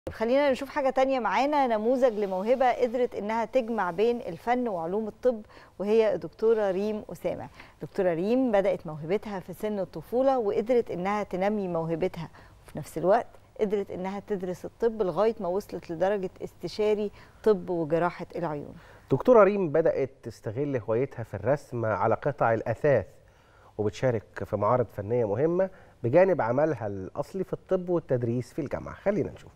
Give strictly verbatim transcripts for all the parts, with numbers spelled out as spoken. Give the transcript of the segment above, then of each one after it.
خلينا نشوف حاجة تانية معانا، نموذج لموهبة قدرت إنها تجمع بين الفن وعلوم الطب، وهي الدكتورة ريم أسامة. دكتورة ريم بدأت موهبتها في سن الطفولة وقدرت إنها تنمي موهبتها، وفي نفس الوقت قدرت إنها تدرس الطب لغاية ما وصلت لدرجة استشاري طب وجراحة العيون. دكتورة ريم بدأت تستغل هوايتها في الرسم على قطع الأثاث، وبتشارك في معارض فنية مهمة بجانب عملها الأصلي في الطب والتدريس في الجامعة. خلينا نشوف.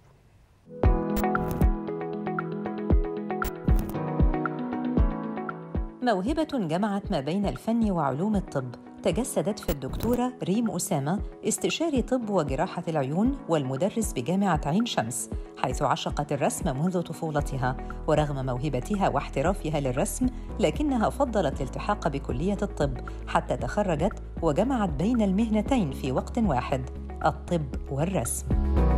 موهبة جمعت ما بين الفن وعلوم الطب تجسدت في الدكتورة ريم أسامة، استشاري طب وجراحة العيون والمدرس بجامعة عين شمس، حيث عشقت الرسم منذ طفولتها. ورغم موهبتها واحترافها للرسم، لكنها فضلت الالتحاق بكلية الطب حتى تخرجت وجمعت بين المهنتين في وقت واحد، الطب والرسم.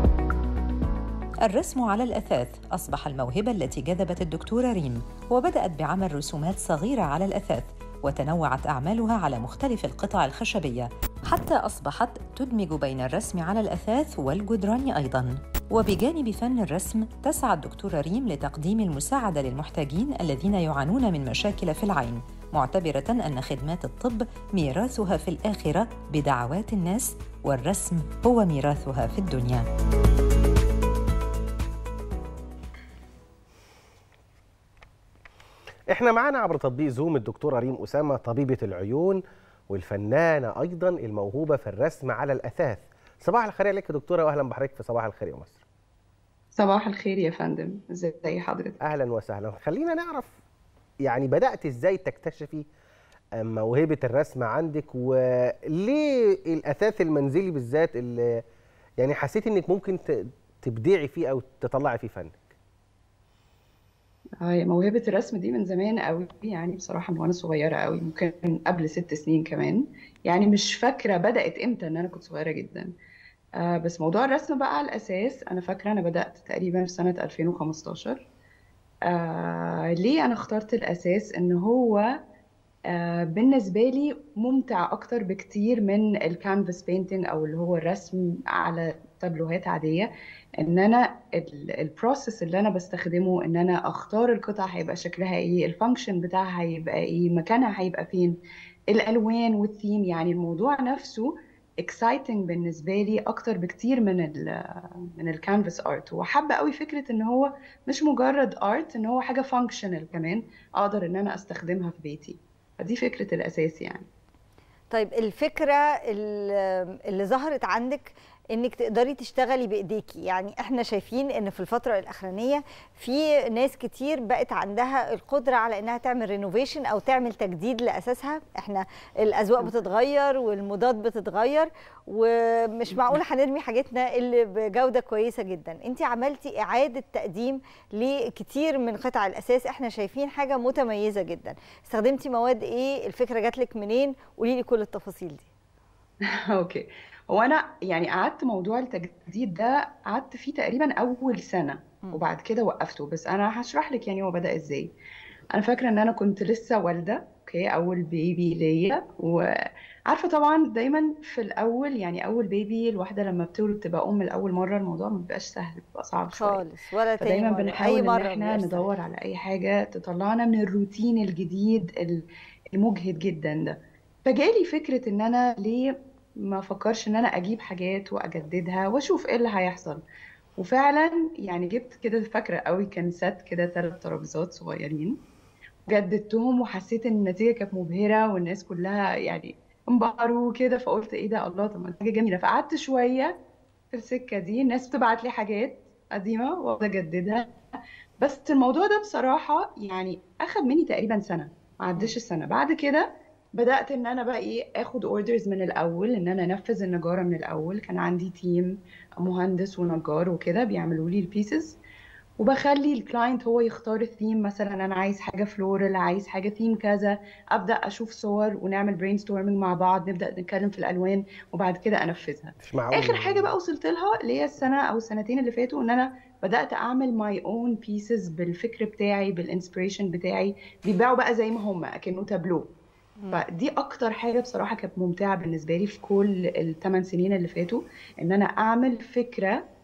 الرسم على الأثاث أصبح الموهبة التي جذبت الدكتورة ريم، وبدأت بعمل رسومات صغيرة على الأثاث، وتنوعت أعمالها على مختلف القطع الخشبية حتى أصبحت تدمج بين الرسم على الأثاث والجدران أيضاً. وبجانب فن الرسم تسعى الدكتورة ريم لتقديم المساعدة للمحتاجين الذين يعانون من مشاكل في العين، معتبرة أن خدمات الطب ميراثها في الآخرة بدعوات الناس، والرسم هو ميراثها في الدنيا. احنا معانا عبر تطبيق زوم الدكتورة ريم أسامة، طبيبة العيون والفنانة أيضا الموهوبة في الرسم على الأثاث. صباح الخير عليك يا دكتورة، وأهلا بحضرتك في صباح الخير يا مصر. صباح الخير يا فندم، ازي حضرتك؟ أهلا وسهلا. خلينا نعرف يعني بدأت إزاي تكتشفي موهبة الرسم عندك، وليه الأثاث المنزلي بالذات اللي يعني حسيت إنك ممكن تبدعي فيه أو تطلعي فيه فنك؟ هي موهبة الرسم دي من زمان قوي، يعني بصراحة من وانا صغيرة قوي، ممكن قبل ست سنين كمان. يعني مش فاكرة بدأت امتى، ان انا كنت صغيرة جدا. آه بس موضوع الرسم بقى على الأساس، انا فاكرة انا بدأت تقريبا في سنة ألفين وخمستاشر. آه ليه انا اخترت الأساس؟ ان هو آه بالنسبة لي ممتع أكتر بكتير من الكانفاس بينتينج أو اللي هو الرسم على تابلوهات عادية. إن أنا البروسيس اللي أنا بستخدمه، إن أنا أختار القطع هيبقى شكلها إيه، الفانكشن بتاعها هيبقى إيه، مكانها هيبقى فين، الألوان والثيم. يعني الموضوع نفسه exciting بالنسبة لي أكتر بكتير من ال من الكانفاس ارت. وحابة قوي فكرة إن هو مش مجرد ارت، إن هو حاجة فانكشنال كمان أقدر إن أنا أستخدمها في بيتي. دي فكرة الأساس يعني. طيب الفكرة اللي ظهرت عندك انك تقدري تشتغلي بايديكي، يعني احنا شايفين ان في الفترة الاخرانية في ناس كتير بقت عندها القدرة على انها تعمل رينوفيشن او تعمل تجديد لاساسها. احنا الاذواق بتتغير والموضات بتتغير، ومش معقول هنرمي حاجتنا اللي بجودة كويسة جدا. انت عملتي اعادة تقديم لكتير من قطع الاساس، احنا شايفين حاجة متميزة جدا. استخدمتي مواد ايه؟ الفكرة جات لك منين؟ قولي لي كل التفاصيل دي. اوكي، هو انا يعني قعدت موضوع التجديد ده قعدت فيه تقريبا اول سنه، وبعد كده وقفته. بس انا هشرح لك يعني هو بدأ ازاي. انا فاكره ان انا كنت لسه والده، اوكي، اول بيبي ليا. وعارفه طبعا دايما في الاول، يعني اول بيبي الواحده لما بتولد تبقى ام لاول مره، الموضوع ما بيبقاش سهل، بيبقى صعب شويه خالص، ولا تاني فدايما مرة. بنحاول أي ان مرة احنا ندور سهل. على اي حاجه تطلعنا من الروتين الجديد المجهد جدا ده. فجالي فكره ان انا ليه ما فكرش ان انا اجيب حاجات واجددها واشوف ايه اللي هيحصل. وفعلا يعني جبت كده، فاكره قوي كان سات كده ثلاث ترابيزات صغيرين، جددتهم وحسيت ان النتيجه كانت مبهره والناس كلها يعني انبهروا كده. فقلت ايه ده، الله، طب ما حاجه جميله. فقعدت شويه في السكه دي، الناس بتبعت لي حاجات قديمه واقعد اجددها. بس الموضوع ده بصراحه يعني اخذ مني تقريبا سنه، ما عدش السنه. بعد كده بدات ان انا بقى ايه، اخد اوردرز من الاول، ان انا انفذ النجاره من الاول. كان عندي تيم مهندس ونجار وكده بيعملوا لي البيسز، وبخلي الكلاينت هو يختار الثيم. مثلا انا عايز حاجه فلورال، عايز حاجه ثيم كذا، ابدا اشوف صور ونعمل برين ستورمنج مع بعض، نبدا نتكلم في الالوان وبعد كده انفذها. مش معقول. اخر حاجه بقى وصلت لها اللي هي السنه او السنتين اللي فاتوا، ان انا بدات اعمل ماي اون بيسز بالفكر بتاعي، بالانسبريشن بتاعي، بيبيعوا بقى زي ما هم اكنه تابلو. فدي اكتر حاجه بصراحه كانت ممتعه بالنسبه لي في كل الثمان سنين اللي فاتوا، ان انا اعمل فكره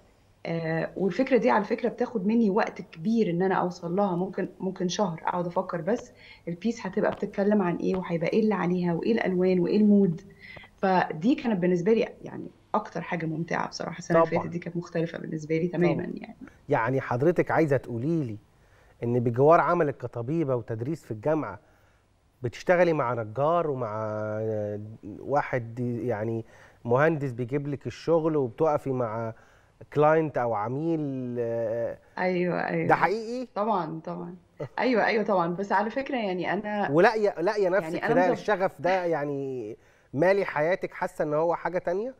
آه والفكره دي على فكره بتاخد مني وقت كبير ان انا اوصل لها، ممكن ممكن شهر اقعد افكر بس البيس هتبقى بتتكلم عن ايه، وهيبقى ايه اللي عليها، وايه الالوان، وايه المود. فدي كانت بالنسبه لي يعني اكتر حاجه ممتعه بصراحه. السنه اللي فاتت طبعا دي كانت مختلفه بالنسبه لي طبعا. تماما يعني. يعني حضرتك عايزه تقولي لي ان بجوار عملك كطبيبه وتدريس في الجامعه بتشتغلي مع نجار ومع واحد يعني مهندس بيجيب لك الشغل، وبتقفي مع كلاينت او عميل؟ ايوه ده ايوه حقيقي؟ طبعا طبعا. ايوه ايوه طبعا. بس على فكره يعني انا ولاقيه لاقيه نفسك يعني في انا ده، مزب... الشغف ده يعني مالي حياتك، حاسه ان هو حاجه تانية؟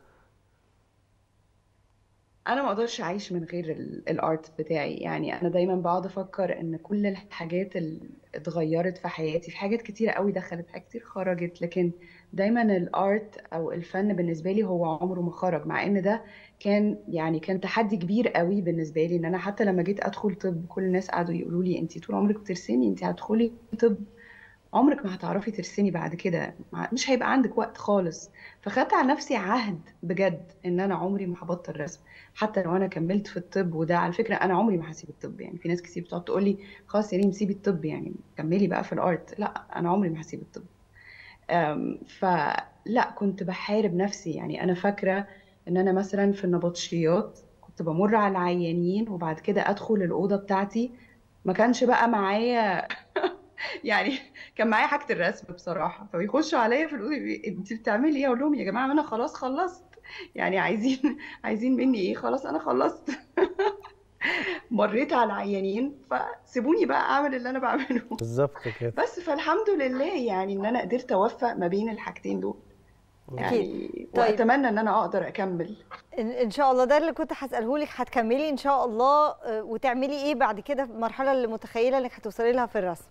انا ما اقدرش اعيش من غير ال- الارت بتاعي. يعني انا دايما بقعد افكر ان كل الحاجات اللي اتغيرت في حياتي، في حاجات كتيره قوي دخلت، حاجات كتير خرجت، لكن دايما الارت او الفن بالنسبه لي هو عمره ما خرج. مع ان ده كان يعني كان تحدي كبير قوي بالنسبه لي، ان انا حتى لما جيت ادخل طب كل الناس قعدوا يقولوا لي انت طول عمرك بترسمي، انت هتدخلي طب عمرك ما هتعرفي ترسمي بعد كده، مش هيبقى عندك وقت خالص. فخدت على نفسي عهد بجد ان انا عمري ما هبطل رسم، حتى لو انا كملت في الطب. وده على فكره انا عمري ما هسيب الطب. يعني في ناس كتير بتقعد تقول لي خلاص يا ريم سيبي الطب، يعني كملي بقى في الارت. لا، انا عمري ما هسيب الطب. أم، فلا كنت بحارب نفسي. يعني انا فاكره ان انا مثلا في النبطشيات كنت بمر على العيانين وبعد كده ادخل الاوضه بتاعتي، ما كانش بقى معايا يعني كان معايا حاجة الرسم بصراحة، فبيخشوا عليا في الأوضة يقولوا لي، انت بتعملي ايه؟ اقول لهم يا جماعة انا خلاص خلصت. يعني عايزين عايزين مني ايه؟ خلاص انا خلصت. مريت على العيانين، فسيبوني بقى اعمل اللي انا بعمله. بالظبط كده. بس فالحمد لله يعني ان انا قدرت اوفق ما بين الحاجتين دول اكيد. يعني. طيب واتمنى ان انا اقدر اكمل. ان إن شاء الله ده اللي كنت هساله لك، هتكملي ان شاء الله آه، وتعملي ايه بعد كده في المرحله اللي متخيله انك هتوصلي لها في الرسم؟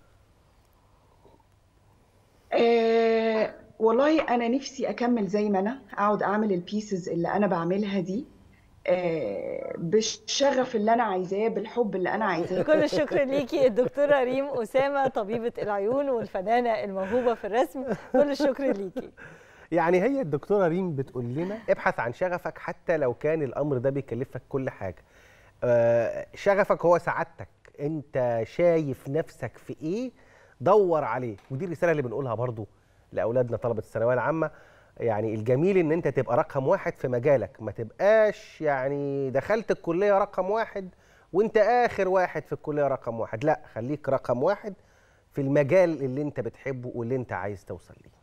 أه والله انا نفسي اكمل زي ما انا اقعد اعمل البيسز اللي انا بعملها دي، آه، بالشغف اللي انا عايزاه، بالحب اللي انا عايزاه. كل الشكر ليكي الدكتوره ريم اسامه، طبيبه العيون والفنانه الموهوبه في الرسم. كل الشكر ليكي. يعني هي الدكتوره ريم بتقول لنا ابحث عن شغفك حتى لو كان الامر ده بيكلفك كل حاجه. آه، شغفك هو سعادتك، انت شايف نفسك في ايه دور عليه. ودي الرساله اللي بنقولها برضو لاولادنا طلبه الثانويه العامه. يعني الجميل ان انت تبقى رقم واحد في مجالك، ما تبقاش يعني دخلت الكليه رقم واحد وانت اخر واحد في الكليه رقم واحد. لا، خليك رقم واحد في المجال اللي انت بتحبه واللي انت عايز توصل ليه.